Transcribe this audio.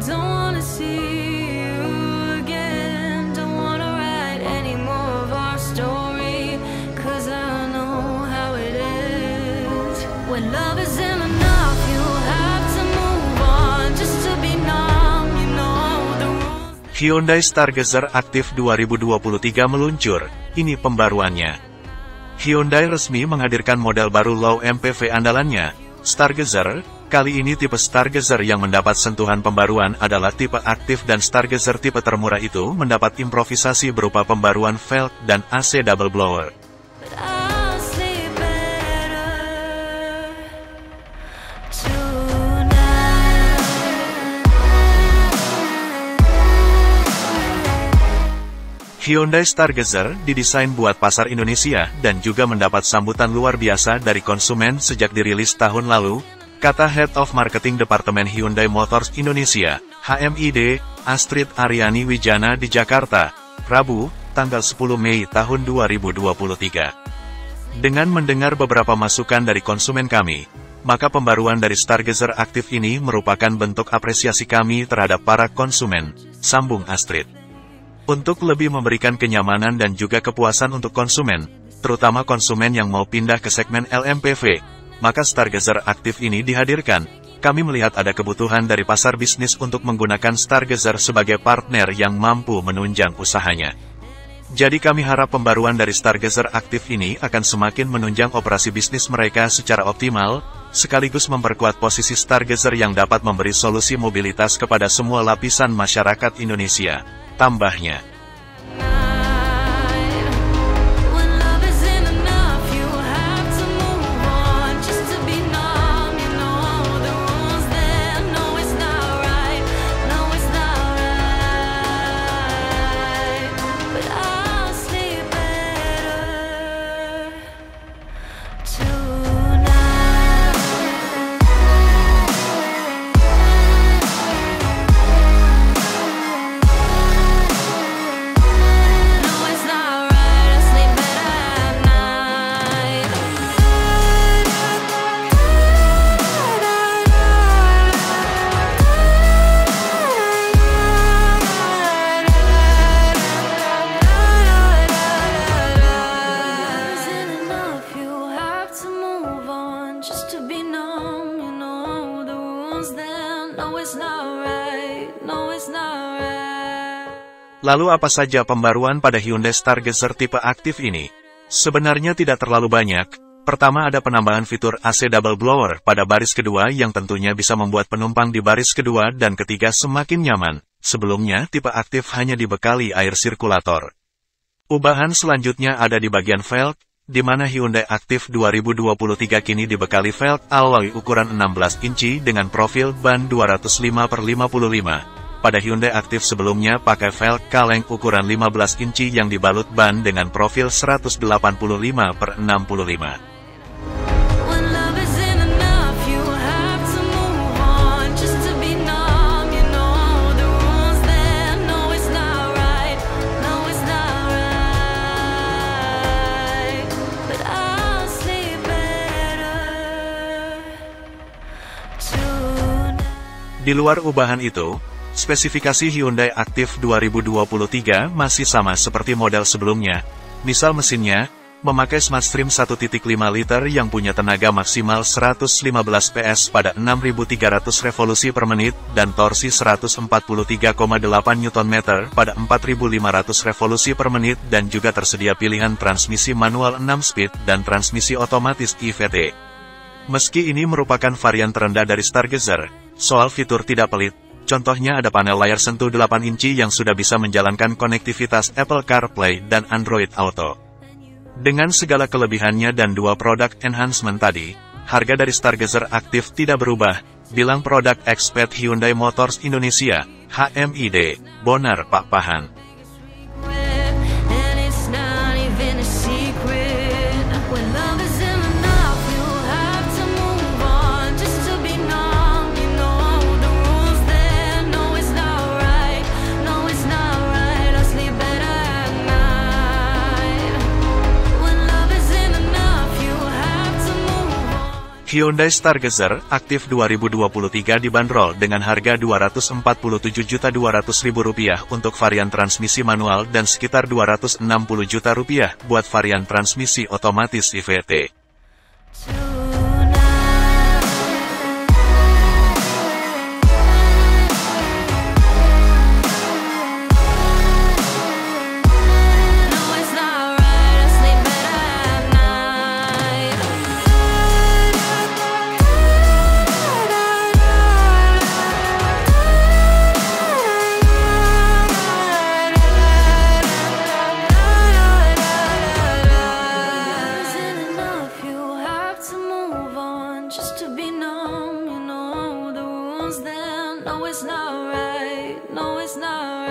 don't wanna see you again. Don't wanna write any more of our story, 'cause I know how it is. When love isn't enough, you have to move on just to be numb, you know the rules. Hyundai Stargazer Active 2023 meluncur, ini pembaruannya. Hyundai resmi menghadirkan model baru low MPV andalannya, Stargazer. Kali ini tipe Stargazer yang mendapat sentuhan pembaruan adalah tipe aktif, dan Stargazer tipe termurah itu mendapat improvisasi berupa pembaruan velg dan AC double blower. But I'll sleep better tonight. Hyundai Stargazer didesain buat pasar Indonesia dan juga mendapat sambutan luar biasa dari konsumen sejak dirilis tahun lalu, kata Head of Marketing Departemen Hyundai Motors Indonesia, HMID, Astrid Aryani Wijana di Jakarta, Rabu, tanggal 10 Mei tahun 2023. Dengan mendengar beberapa masukan dari konsumen kami, maka pembaruan dari Stargazer Active ini merupakan bentuk apresiasi kami terhadap para konsumen, sambung Astrid. Untuk lebih memberikan kenyamanan dan juga kepuasan untuk konsumen, terutama konsumen yang mau pindah ke segmen LMPV, maka Stargazer Active ini dihadirkan. Kami melihat ada kebutuhan dari pasar bisnis untuk menggunakan Stargazer sebagai partner yang mampu menunjang usahanya. Jadi kami harap pembaruan dari Stargazer Active ini akan semakin menunjang operasi bisnis mereka secara optimal, sekaligus memperkuat posisi Stargazer yang dapat memberi solusi mobilitas kepada semua lapisan masyarakat Indonesia, tambahnya. When love isn't enough, you have to move on just to be numb, you know the rules there. No, it's not right. No, it's not right. But I'll sleep better tonight. No, it's not right. I sleep better at night. Isn't enough, you have to move on just to be numb, you know the rules then. No, it's not right. No, it's not right. Lalu apa saja pembaruan pada Hyundai Stargazer tipe aktif ini? Sebenarnya tidak terlalu banyak. Pertama, ada penambahan fitur AC double blower pada baris kedua yang tentunya bisa membuat penumpang di baris kedua dan ketiga semakin nyaman. Sebelumnya, tipe aktif hanya dibekali air sirkulator. Ubahan selanjutnya ada di bagian velg, di mana Hyundai Active 2023 kini dibekali velg alloy ukuran 16 inci dengan profil ban 205/55. Pada Hyundai Active sebelumnya pakai velg kaleng ukuran 15 inci yang dibalut ban dengan profil 185/65. When love isn't enough, you have to move on just to be numb, you know the rules then. No, it's not right. No, it's not right. But I'll sleep better tonight. Di luar ubahan itu, spesifikasi Hyundai Active 2023 masih sama seperti model sebelumnya. Misal mesinnya, memakai Smartstream 1.5 liter yang punya tenaga maksimal 115 PS pada 6.300 revolusi per menit dan torsi 143,8 Nm pada 4.500 revolusi per menit, dan juga tersedia pilihan transmisi manual 6 speed dan transmisi otomatis EVT. Meski ini merupakan varian terendah dari Stargazer, soal fitur tidak pelit. Contohnya ada panel layar sentuh 8 inci yang sudah bisa menjalankan konektivitas Apple CarPlay dan Android Auto. Dengan segala kelebihannya dan dua produk enhancement tadi, harga dari Stargazer Active tidak berubah, bilang Product Expert Hyundai Motors Indonesia, HMID, Bonar Pak Pahan. And it's not even a secret. When love isn't enough, you have to move on just to be numb, you know the rules there. No, it's not right. No, it's not right. I'll sleep better at night. When love isn't enough, you have to move on. Hyundai Stargazer Aktif 2023 dibanderol dengan harga Rp247.200.000 untuk varian transmisi manual dan sekitar Rp260 juta buat varian transmisi otomatis IVT. Just to be numb, you know the rules then. No, it's not right. No, it's not right.